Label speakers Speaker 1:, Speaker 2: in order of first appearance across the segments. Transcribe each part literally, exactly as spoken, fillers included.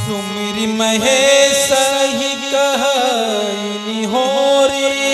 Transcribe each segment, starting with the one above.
Speaker 1: सुमिरि महेश ही कहनी हो रे,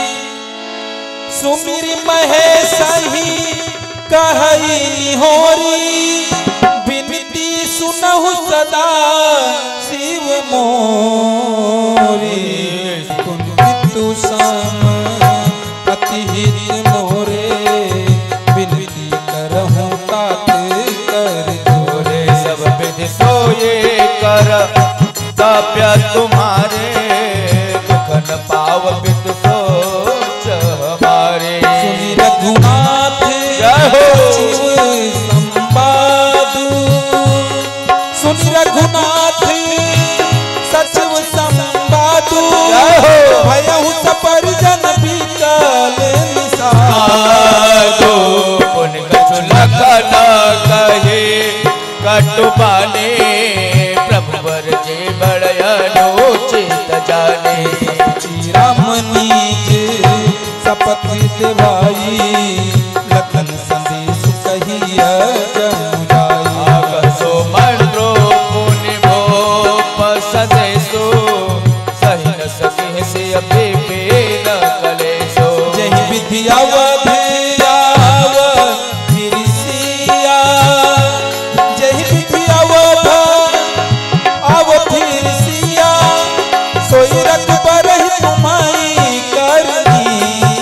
Speaker 1: सुमिरि महेश ही कहनी हो रे, विनती सुनहु सदा शिव मोरे। कुंतु सम अति हित मोरे, विनती करहूँ तात कर जोरे।
Speaker 2: सब विधि सोए कर तप्य तुम्हारे, दुख न पाव पितु सोच हमारे।
Speaker 1: सुनि रघुनाथ सचिव संवादु, सुनि रघुनाथ सचिव संवादु, भयहु सपरिजन बीतल निषादु।
Speaker 2: पुन कछु लखन कहे कटुबाने, प्रभु बर जे बड़ अनुचित जाने।
Speaker 1: राम नीज शपथ दिवाई, लखन संदेश कहिया जमुराई।
Speaker 2: आकाशो मंत्रो पुनि भोप सदेशो, सही न सके से अभी पे न कलेशो।
Speaker 1: जहि विधि अवध आव फिर सिया, जहि विधि अवध आव फिर सिया, सोई रघुबर ही तुम्हारी करनी।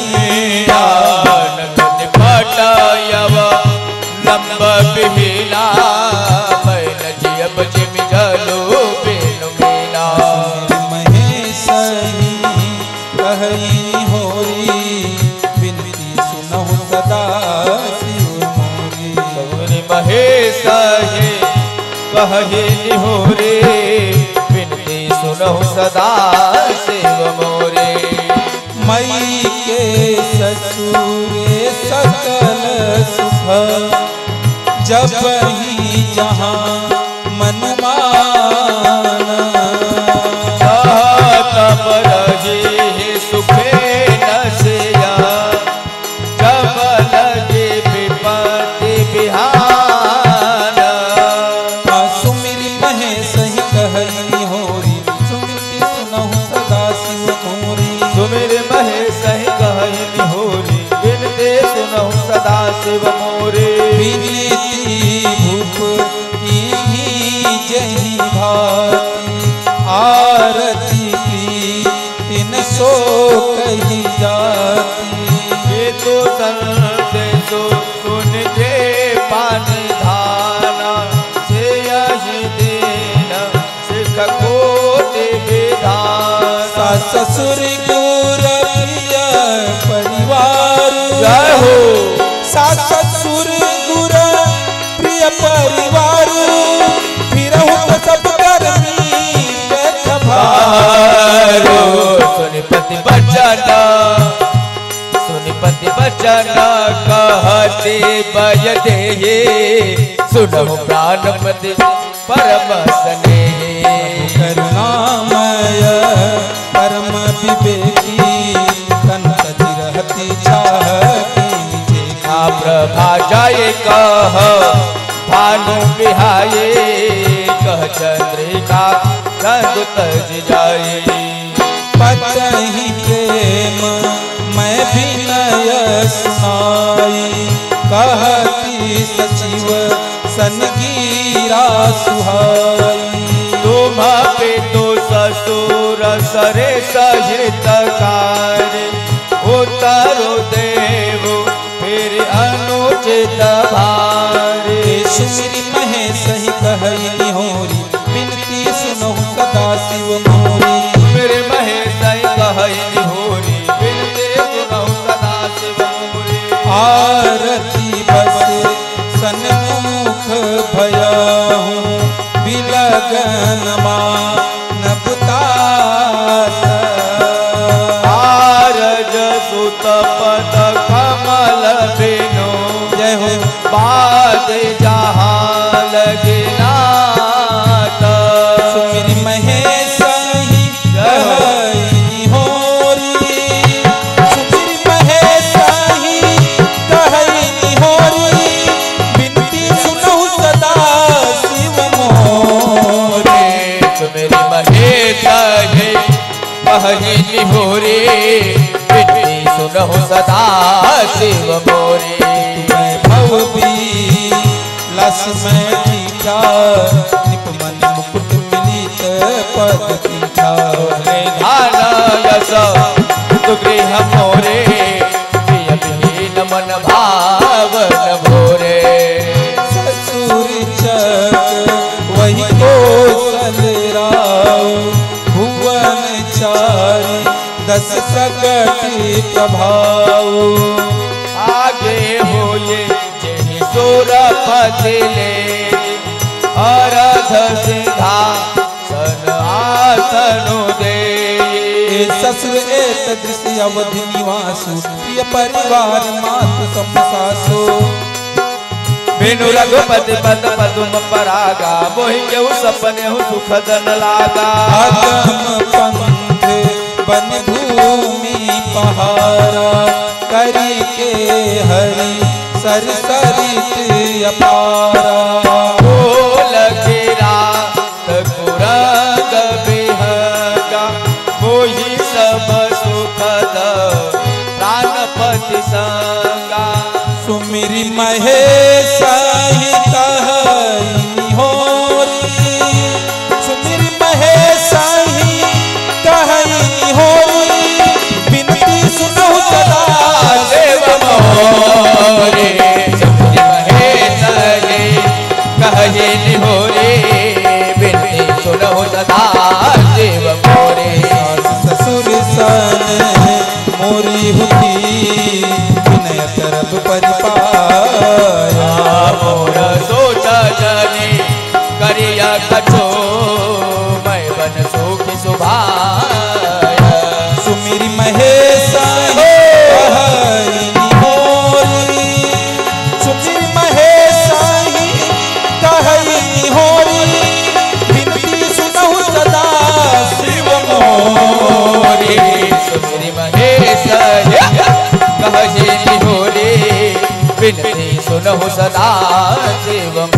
Speaker 2: लंब बिहिला, बैन जियब जिम जलो बेनु मीना।
Speaker 1: महेश ही कहनी होरी, विनती सुनहु सदा शिव मोरी।
Speaker 2: सुनि महेश हे कहनी होरे, विनती सुनहु सदा शिव मोरे।
Speaker 1: मई के ससुरे सकल सुख, जब ही जहाँ मन माना।
Speaker 2: तब रहे सुखे न सेया, जब लगे विपत्ति बिहान।
Speaker 1: सुमिरि महेश ही कहनी होरी, सुमिति सुनहु सदा शिव मोरी।
Speaker 2: सुमिरि महेश ही कहनी होरी, विनती सुनहु सदा शिव मोरे।
Speaker 1: विनती भूप इन्हीं जहि भाती, आरती प्रीतिन सो कही जाती।
Speaker 2: ये तो संदेशो सुन के पानी धाना, से यही दीन सिख कोटि विधान।
Speaker 1: सास ससुर गुर प्रिय परिवार,
Speaker 2: जय हो।
Speaker 1: सास ससुर गुर प्रिय परिवार, फिरहु तो सब करनी पेट भारो।
Speaker 2: सुनिपति बचन सुनिपति बचन कहते बय देहे, सुनहु प्राणपति परम स्नेह।
Speaker 1: करुणामय परम विवेकी, कनक रहती छाती।
Speaker 2: प्रभा जाए कह भानु बिहाये, कह चंद्रिका चंद तज जाए।
Speaker 1: पतहि प्रेम मैं विनय सुनाई, कहती सचिव सनगीरा सुहाई।
Speaker 2: तुम पे तो ससुर सरे सहितकारी, उतरो देव फिर अनुचित भारे।
Speaker 1: सुमिरि महेश ही कहनी होरी, विनती सुनहु सदा शिव मोरी।
Speaker 2: मेरे महेश ही कहनी होरी, विनती सुनहु सदा शिव मोरे।
Speaker 1: आरती बस सन्मुख भयहूँ, बिलगन मानव तात।
Speaker 2: आरज सुत पद कमल बिनु,
Speaker 1: जय हो।
Speaker 2: बाद जहाँ लगे नाथ।
Speaker 1: सुमिरि महेश ही कहनी होरी, सुमिरि महेश ही कहनी होरी, विनती सुनहु सदा शिव मोरे।
Speaker 2: सुमेरी महेश हे कहनी होरे विनती सुनहु सदा शिव मोरे।
Speaker 1: मैं भव भी लस में टीका निपमन मुकुट मिलित पद तीठा।
Speaker 2: ध्यान यश तु गृह मोरे प्रिय विहीन मन भावन भोरे।
Speaker 1: ससुर चक वही कौशल राव भुवन चारी दस प्रगति प्रभाव।
Speaker 2: आगे होए जेहि सोर पथिले अरध सिंहासन आसनु दे।
Speaker 1: ससुर एत दृश्य अवधि निवासु प्रिय परिवार मातु समसासु।
Speaker 2: बिनु रघुपति पद पदुम परागा मोहि केहु सपने हु सुख जन लागा।
Speaker 1: अगम पंथ वन भूमि पहारा करी के हरि सरसरित अपारा।
Speaker 2: बोल गिरा कुरंग बिहगा मोहि सब सुखद प्राणपति संगा।
Speaker 1: सुमिरि महेश ही कहनी होरी सुमिरि महेश ही कहनी होरी बिनती सुनहु सदा
Speaker 2: शिव मोरे। सुमिरि महेश हे कहनी होरे बिनती सुनहु सदा शिव मोरे।
Speaker 1: ससुर सन मोरी हुती विनय करब परिपाया।
Speaker 2: मोर सोच जनी करिया कछो मैं बन सुखी सुभाया।
Speaker 1: सुमिरि महेश हे कहनी होरी सुमिरि महेश ही कहनी होरी बिनती सुनहु सदा शिव मोरे।
Speaker 2: सुमिरि महेश कहनी होरे बिनती सुनहु सदा शिव